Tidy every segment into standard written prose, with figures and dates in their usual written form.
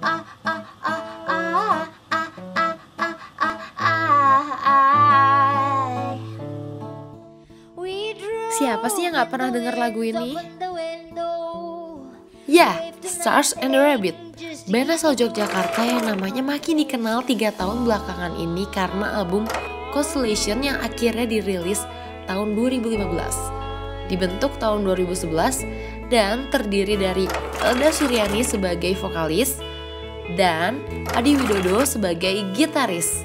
ah ah ah ah ah ah ah ah ah. Siapa sih yang gak pernah denger lagu ini? Ya, Stars and the Rabbit, band asal Yogyakarta yang namanya makin dikenal 3 tahun belakangan ini karena album Constellation yang akhirnya dirilis tahun 2015. Dibentuk tahun 2011 dan terdiri dari Elda Suryani sebagai vokalis dan Adi Widodo sebagai gitaris.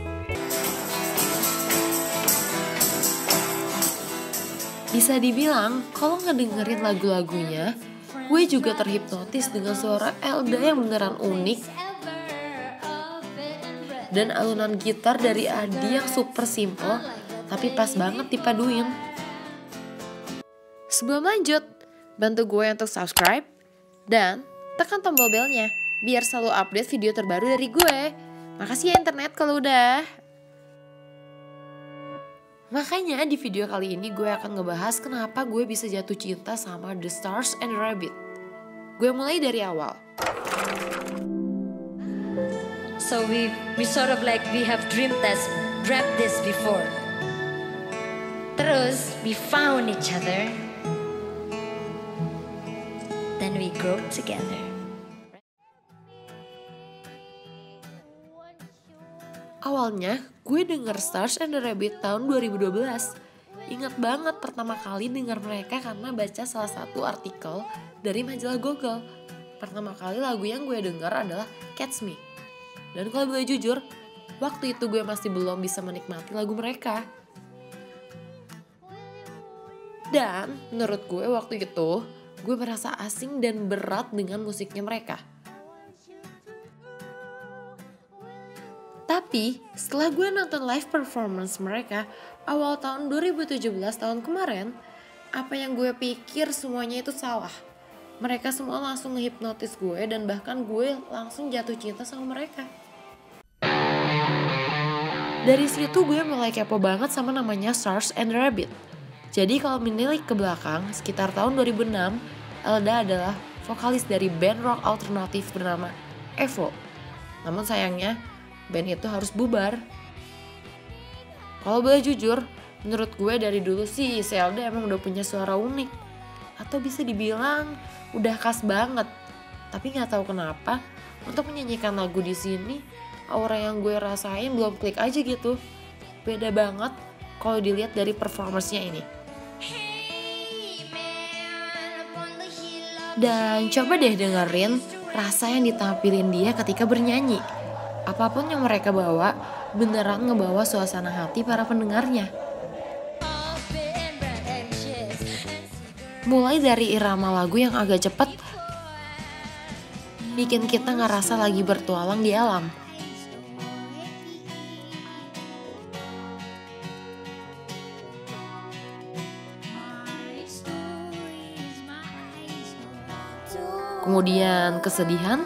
Bisa dibilang, kalau ngedengerin lagu-lagunya, gue juga terhipnotis dengan suara Elda yang beneran unik dan alunan gitar dari Adi yang super simple, tapi pas banget dipaduin. Sebelum lanjut, bantu gue untuk subscribe dan tekan tombol belnya biar selalu update video terbaru dari gue. Makasih ya internet kalau udah. Makanya di video kali ini gue akan ngebahas kenapa gue bisa jatuh cinta sama The Stars and the Rabbit. Gue mulai dari awal. So we sort of like we have dreamt this before. Terus we found each other. Then we grow together. Awalnya gue denger Stars and the Rabbit tahun 2012. Ingat banget pertama kali denger mereka karena baca salah satu artikel dari majalah Google. Pertama kali lagu yang gue denger adalah Catch Me. Dan kalau boleh jujur, waktu itu gue masih belum bisa menikmati lagu mereka. Dan menurut gue waktu itu, gue merasa asing dan berat dengan musiknya mereka. Tapi setelah gue nonton live performance mereka awal tahun 2017 tahun kemarin, apa yang gue pikir semuanya itu salah. Mereka semua langsung ngehipnotis gue dan bahkan gue langsung jatuh cinta sama mereka. Dari situ gue mulai kepo banget sama namanya Stars and the Rabbit. Jadi kalau menilik ke belakang, sekitar tahun 2006, Elda adalah vokalis dari band rock alternatif bernama Evo. Namun sayangnya, band itu harus bubar. Kalau boleh jujur, menurut gue dari dulu sih Elda emang udah punya suara unik. Atau bisa dibilang udah khas banget. Tapi gak tahu kenapa, untuk menyanyikan lagu di sini, aura yang gue rasain belum klik aja gitu. Beda banget kalau dilihat dari performance-nya ini. Dan coba deh dengerin rasa yang ditampilin dia ketika bernyanyi. Apapun yang mereka bawa, beneran ngebawa suasana hati para pendengarnya. Mulai dari irama lagu yang agak cepet, bikin kita ngerasa lagi bertualang di alam. Kemudian kesedihan,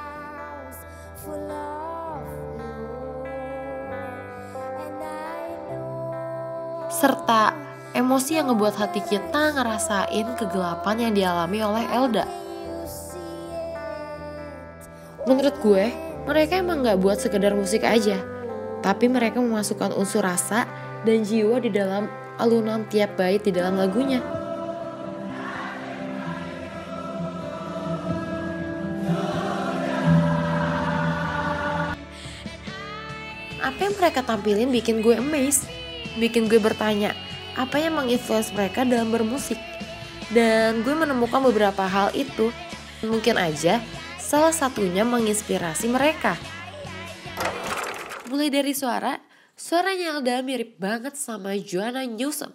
serta emosi yang ngebuat hati kita ngerasain kegelapan yang dialami oleh Elda. Menurut gue, mereka emang gak buat sekedar musik aja, tapi mereka memasukkan unsur rasa dan jiwa di dalam alunan tiap bait di dalam lagunya. Apa yang mereka tampilin bikin gue amazed. Bikin gue bertanya, apa yang menginfluence mereka dalam bermusik? Dan gue menemukan beberapa hal itu. Mungkin aja salah satunya menginspirasi mereka. Mulai dari suaranya Elda mirip banget sama Joanna Newsom.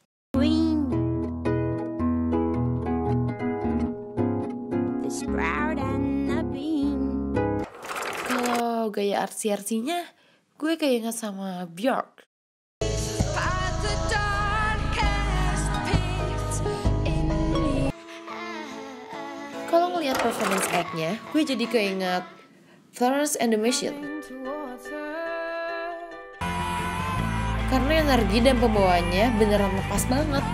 Kalau gaya artsy-artsinya, gue keinget sama Björk. Kalau ngeliat performance act-nya, gue jadi keinget Florence and the Machine. Karena energi dan pembawaannya beneran lepas banget.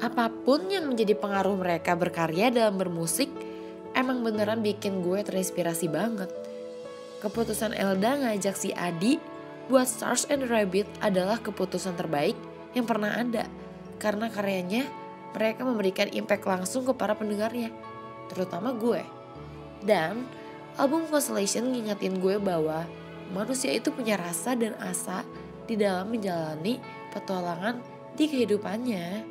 Apapun yang menjadi pengaruh mereka berkarya dalam bermusik, emang beneran bikin gue terinspirasi banget. Keputusan Elda ngajak si Adi buat Stars and Rabbit adalah keputusan terbaik yang pernah ada. Karena karyanya mereka memberikan impact langsung ke para pendengarnya, terutama gue. Dan album Constellation ngingetin gue bahwa manusia itu punya rasa dan asa di dalam menjalani petualangan di kehidupannya.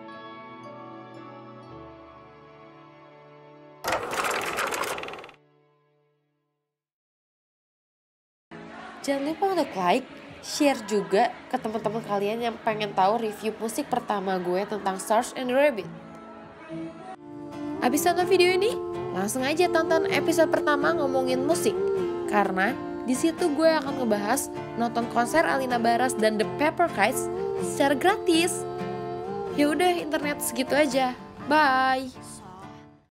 Jangan lupa untuk like, share juga ke teman-teman kalian yang pengen tahu review musik pertama gue tentang Stars and Rabbit. Abis tonton video ini, langsung aja tonton episode pertama ngomongin musik. Karena di situ gue akan ngebahas nonton konser Alina Baras dan The Pepper Kites secara gratis. Ya udah, internet segitu aja. Bye.